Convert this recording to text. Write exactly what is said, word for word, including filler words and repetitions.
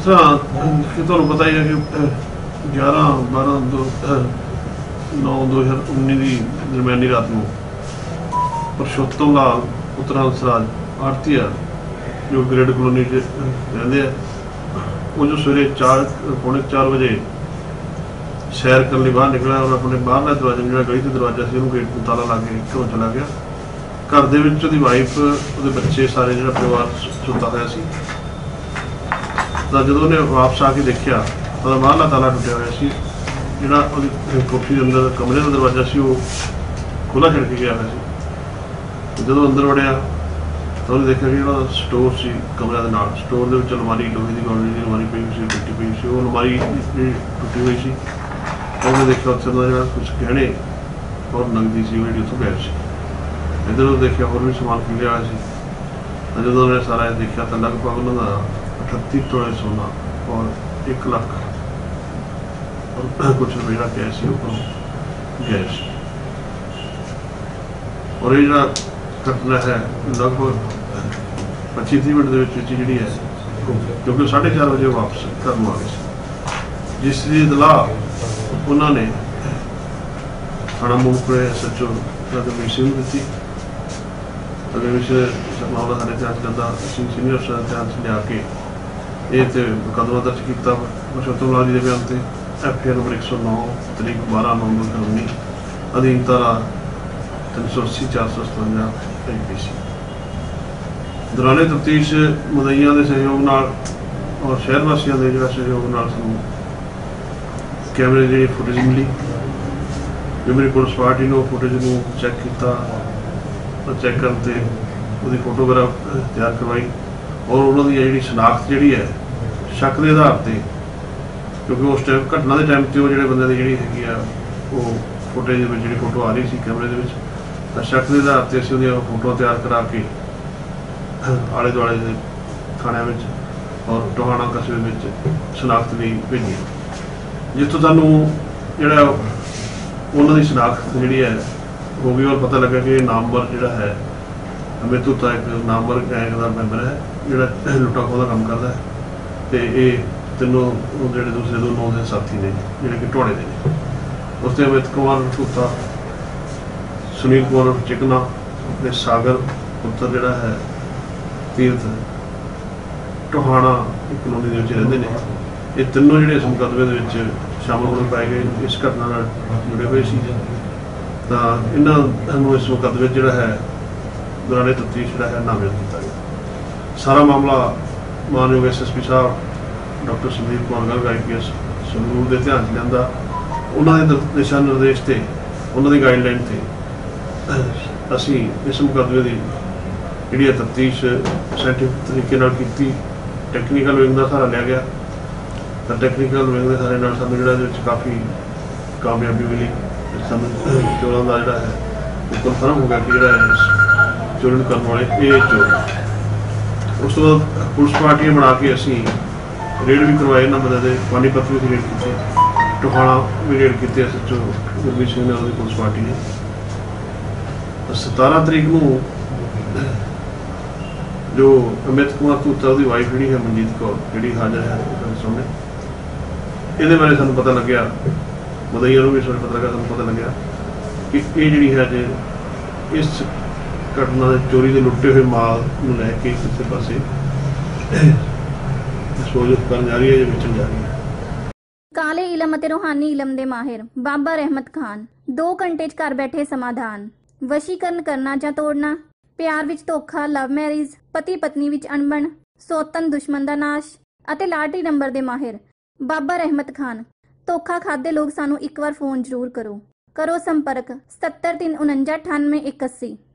तरह कि तुहानूं पता ही है कि ग्यारह बारह दो नौ दो हज़ार उन्नीस की दरम्यानी रात को परशोत्तम लाल पुत्र हंसराज आरती जो ग्रेड कलोनी रहते हैं वो जो सवेरे चार पौने चार बजे सैर करने बाहर निकला और अपने बाहरला दरवाजा जो गली से दरवाजा से गेट को ताला ला के घरों चला गया। घर दे विच उहदी वाइफ उहदे बच्चे सारे जो परिवार सुता होया सी। तो जो उन्हें वापस आके देखा तो बाहरला ताला टुटिया होया सी। जिहड़ा उहदी कोठी दे अंदर कमरे का दरवाजा सी वो खुला छड़ के गया होया सी। जो अंदर वड़िया तो उन्हें देखा कि जो स्टोर से कमरे के नाल स्टोर के अलमारी लोहे की गौली की अलमारी पई सी टुटी पई सी। वो अलमारी टुटी हुई सी। उन्हें देखा उत्थे जो कुछ गहने और नगदी सी जी उत्थों गायब सी। इधर देखा होर भी समान खुलिया हुआ सी। जो उन्होंने सारा देखा तो लगभग उन्होंने अठत्ती तोले सोना और एक लाख और कुछ रुपये कैश से गायब सी। और ये घटना है लगभग पच्ची तीह मिनट जी है क्योंकि साढ़े चार बजे वापस घर में आ गए जिसकी इतलाह उन्होंने थाना मूलपुरे एस एच ओ रघुवीर सिंह दी। रघुवीर सिंह मामला साढ़े ध्यान से लिया सीनियर अफसर ध्यान से लिया के ये तो मुकदमा दर्ज किया परशोत्तम लाल जी के बयान से एफ आई आर नंबर एक सौ नौ तरीक बारह नौ दो हज़ार उन्नीस अधीन धारा तीन सौ अस्सी चार सौ सतवंजा आई पी सी। दौराने तफ्तीश मुदईयां के सहयोग नाल और शहर वासियों के जो सहयोग नाल सानूं कैमरे की फुटेज मिली। जो मेरी पुलिस पार्टी ने फुटेज को चैक किया चैक करते उसकी फोटोग्राफ तैयार करवाई और उन्होंने जी शनाख्त जी है शक के आधार पर क्योंकि उस टाइम घटना के टाइम से वो जो बंदे की जी है वो फुटेज जी फोटो आ रही थी कैमरे के शक के आधार पर असं फोटो तैयार करा के आले दुआले थाने में और टोहाना कस्बे में शनाख्त भी भेजी जितों सानू जोड़ा उन्होंने शनाख्त जी है वो भी और पता लगा कि नामवर जोड़ा है अमितुता एक नामवर गैंग का मैंबर है जोड़ा लुटा खोह का काम करता है। तो ये तीनों जो दूसरे दो नौ के साथी ने जोड़े कि ढोड़े के उससे अमित कुमार तुता सुनील कुमार चिकना अपने सागर पुत्र जोड़ा है तीर्थ टोहाना कलोनी के रहते हैं। ये तीनों जो इस मुकदमे शामिल होने पाए गए इस घटना जुड़े हुए सी। तो इन्हों इस मुकदमे जोड़ा है दौरान तफ्तीश जोड़ा है नामिल किया गया। सारा मामला मानयोग एस एस पी साहब doctor Sandeep Kumar Garg I P S Sangrur के ध्यान से लिया। उन्होंने दिशा निर्देश से उन्होंने गाइडलाइन से असी इस मुकदमे की जी तफ्तीश साइंटिफिक तरीके की टैक्नीकल विंग का सहारा लिया गया। तो टैक्नीकल विंग के सहारे सानू जो काफ़ी कामयाबी मिली। सानू चोरों का जोड़ा है वो कन्फर्म हो गया कि जोड़ा चोरी करने वाले ये चोर। उस तो बाद पुलिस पार्टियां बना के असी रेड भी करवाए इन्होंने बंदे पानीपत भी रेड की टोहाना भी रेड की S H O Gurmeet Singh ने पुलिस पार्टी ने। सतारह तरीक को जो अमित कुमार तूता उसकी वाइफ जी है मनजीत कौर जी हाजिर है सामने ये बारे सूँ पता लग्या मुदईया भी इस पता लगा सूँ पता लग्या कि ये जी है अज इस घटना चोरी के लुटे हुए माल लैके किसी पास डिस्पोज कर जा रही है या बेचन जा रही है। काले इलम ਅਤੇ रूहानी इलम ਦੇ माहिर बाबा रहमत खान दो घंटे च घर बैठे समाधान। वशीकरण करना ਜਾਂ ਤੋੜਨਾ, ਪਿਆਰ ਵਿੱਚ ਧੋਖਾ, ਲਵ ਮੈਰਿਜ, ਪਤੀ ਪਤਨੀ ਵਿੱਚ ਅਣਬਣ, ਸੌਤਨ ਦੁਸ਼ਮਣ ਦਾ ਨਾਸ਼ ਅਤੇ ਲਾਟਰੀ ਨੰਬਰ ਦੇ ਮਾਹਿਰ ਬਾਬਾ ਰਹਿਮਤ ਖਾਨ। ਧੋਖਾ ਖਾਦੇ ਲੋਕ ਸਾਨੂੰ ਇੱਕ ਵਾਰ ਫੋਨ ਜ਼ਰੂਰ ਕਰੋ ਕਰੋ ਸੰਪਰਕ ਸੱਤਰ ਤਿੰਨ ਉਣੰਜਾ ਅਠਾਨਵੇਂ ਇੱਕ ਅੱਸੀ।